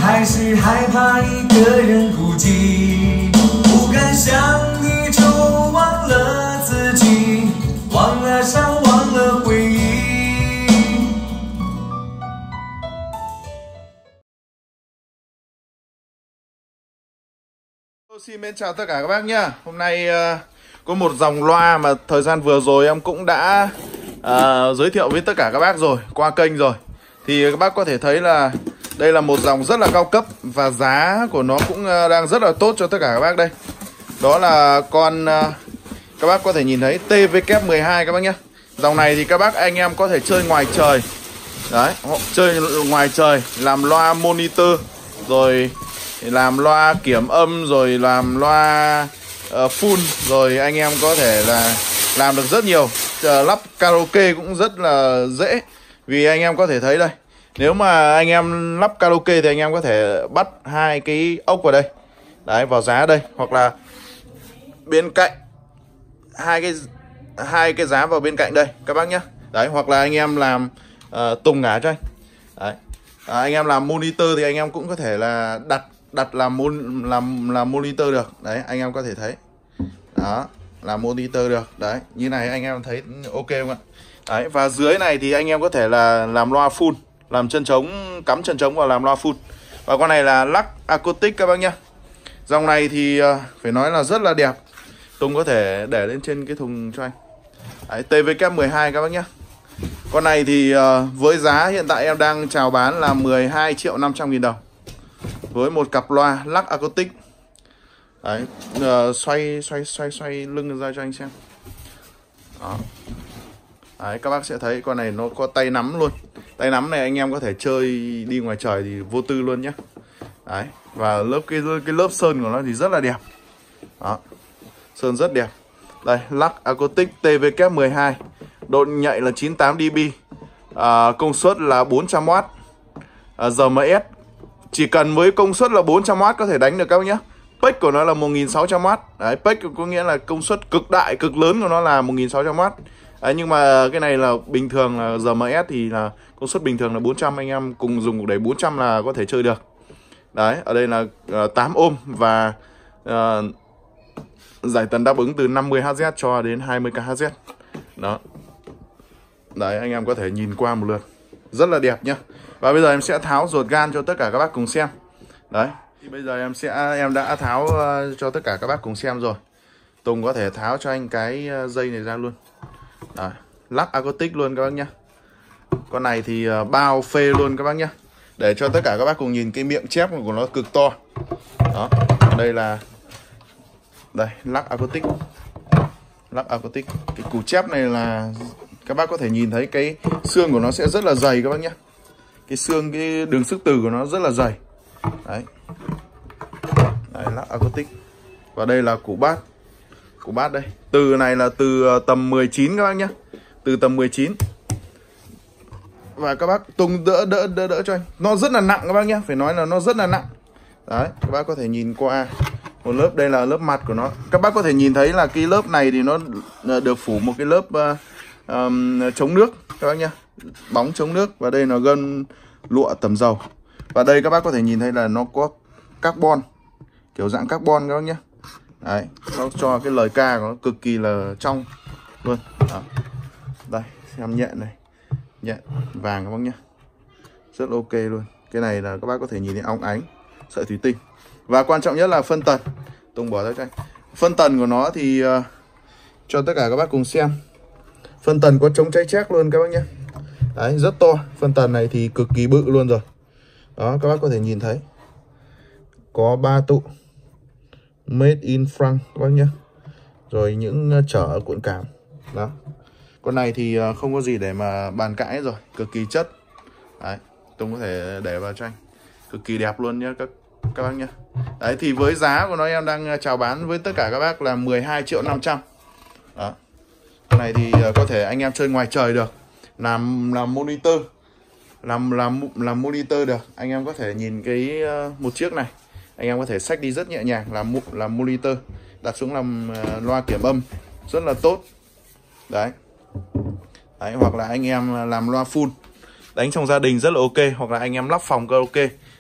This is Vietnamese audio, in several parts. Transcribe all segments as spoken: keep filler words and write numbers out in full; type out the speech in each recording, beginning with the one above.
还是害怕一个人孤寂，不敢想你就忘了自己，忘了伤，忘了回忆。 Xin mến chào tất cả các bác nhá. Hôm nay uh, có một dòng loa mà thời gian vừa rồi em cũng đã uh, giới thiệu với tất cả các bác rồi, qua kênh rồi. Thì các bác có thể thấy là đây là một dòng rất là cao cấp và giá của nó cũng uh, đang rất là tốt cho tất cả các bác đây. Đó là con uh, các bác có thể nhìn thấy T V K mười hai các bác nhá. Dòng này thì các bác anh em có thể chơi ngoài trời. Đấy, chơi ngoài trời, làm loa monitor rồi làm loa kiểm âm, rồi làm loa uh, full, rồi anh em có thể là làm được rất nhiều. uh, Lắp karaoke cũng rất là dễ. Vì anh em có thể thấy đây, nếu mà anh em lắp karaoke thì anh em có thể bắt hai cái ốc vào đây, đấy, vào giá đây, hoặc là bên cạnh hai cái hai cái giá vào bên cạnh đây các bác nhé. Đấy, hoặc là anh em làm uh, tùng ngả cho anh. Đấy. À, anh em làm monitor thì anh em cũng có thể là đặt đặt làm mon làm làm monitor được. Đấy, anh em có thể thấy. Đó, làm monitor được. Đấy, như này anh em thấy ok không ạ? Đấy, và dưới này thì anh em có thể là làm loa full, làm chân trống, cắm chân trống vào làm loa full. Và con này là lắc acoustic các bác nhá. Dòng này thì uh, phải nói là rất là đẹp. Tùng có thể để lên trên cái thùng cho anh. Đấy, T V K mười hai các bác nhá. Con này thì uh, với giá hiện tại em đang chào bán là mười hai triệu năm trăm nghìn đồng với một cặp loa lắc acoustic. Đấy, uh, xoay xoay xoay xoay lưng ra cho anh xem. Đó. Đấy, các bác sẽ thấy con này nó có tay nắm luôn. Tay nắm này anh em có thể chơi đi ngoài trời thì vô tư luôn nhé. Đấy, và lớp cái cái lớp sơn của nó thì rất là đẹp. Đó. Sơn rất đẹp. Đây, lắc acoustic T V K mười hai. Độ nhạy là chín mươi tám dB. À, công suất là bốn trăm oát. À, R M S. Chỉ cần với công suất là bốn trăm oát có thể đánh được các bác nhé. Pech của nó là một nghìn sáu trăm oát. Đấy, pech có nghĩa là công suất cực đại, cực lớn của nó là một nghìn sáu trăm oát. Đấy, nhưng mà cái này là bình thường là R M S thì là công suất bình thường là bốn trăm, anh em cùng dùng cục đẩy bốn trăm là có thể chơi được. Đấy, ở đây là uh, tám ôm và uh, giải tần đáp ứng từ năm mươi héc cho đến hai mươi héc. Đó. Đấy, anh em có thể nhìn qua một lượt. Rất là đẹp nhá. Và bây giờ em sẽ tháo ruột gan cho tất cả các bác cùng xem. Đấy, thì bây giờ em sẽ em đã tháo uh, cho tất cả các bác cùng xem rồi. Tùng có thể tháo cho anh cái uh, dây này ra luôn. Đấy, lắc acoustic luôn các bác nhá. Con này thì uh, bao phê luôn các bác nhá. Để cho tất cả các bác cùng nhìn cái miệng chép của nó cực to. Đó, đây là đây, lắc acoustic. Lắc acoustic. Cái củ chép này là các bác có thể nhìn thấy cái xương của nó sẽ rất là dày các bác nhé. Cái xương, cái đường sức từ của nó rất là dày. Đấy. Đấy, lắc acoustic. Và đây là củ bát. Củ bát đây. Từ này là từ tầm mười chín các bác nhé. Từ tầm mười chín. Và các bác Tùng đỡ đỡ đỡ đỡ cho anh. Nó rất là nặng các bác nhé. Phải nói là nó rất là nặng. Đấy, các bác có thể nhìn qua một lớp, đây là lớp mặt của nó. Các bác có thể nhìn thấy là cái lớp này thì nó được phủ một cái lớp uh, um, chống nước các bác nhá, bóng chống nước. Và đây là gân lụa tẩm dầu. Và đây các bác có thể nhìn thấy là nó có carbon, kiểu dạng carbon các bác nhá. Đấy, nó cho cái lời ca của nó cực kỳ là trong luôn. Đó. Đây, xem nhện này, nhện vàng các bác nhá, rất ok luôn. Cái này là các bác có thể nhìn thấy óng ánh, sợi thủy tinh. Và quan trọng nhất là phân tần. Tùng bỏ ra cho anh. Phân tần của nó thì uh, cho tất cả các bác cùng xem. Phân tần có chống cháy chét luôn các bác nhé. Đấy, rất to. Phân tần này thì cực kỳ bự luôn rồi. Đó, các bác có thể nhìn thấy. Có ba tụ Made in France các bác nhé. Rồi những chở cuộn cảm. Đó. Con này thì uh, không có gì để mà bàn cãi rồi. Cực kỳ chất. Đấy, Tùng có thể để vào cho anh. Cực kỳ đẹp luôn nhé các các bác nhé. Đấy, thì với giá của nó em đang chào bán với tất cả các bác là mười hai triệu năm trăm. Đó. Con này thì có thể anh em chơi ngoài trời được. Làm làm monitor. Làm làm làm monitor được. Anh em có thể nhìn cái uh, một chiếc này. Anh em có thể xách đi rất nhẹ nhàng làm làm monitor, đặt xuống làm uh, loa kiểm âm rất là tốt. Đấy. Đấy, hoặc là anh em làm loa full đánh trong gia đình rất là ok, hoặc là anh em lắp phòng karaoke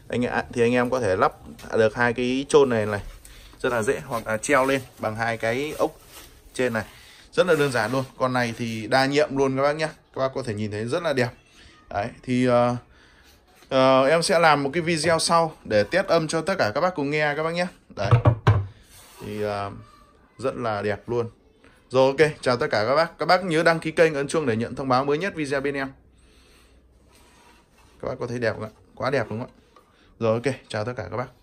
anh thì anh em có thể lắp được hai cái chôn này này rất là dễ, hoặc là treo lên bằng hai cái ốc trên này, rất là đơn giản luôn. Con này thì đa nhiệm luôn các bác nhé, các bác có thể nhìn thấy rất là đẹp. Đấy thì uh, uh, em sẽ làm một cái video sau để test âm cho tất cả các bác cùng nghe các bác nhé. Đấy thì uh, rất là đẹp luôn. Rồi ok, chào tất cả các bác. Các bác nhớ đăng ký kênh, ấn chuông để nhận thông báo mới nhất video bên em. Các bác có thấy đẹp không ạ? Quá đẹp đúng không ạ? Rồi ok, chào tất cả các bác.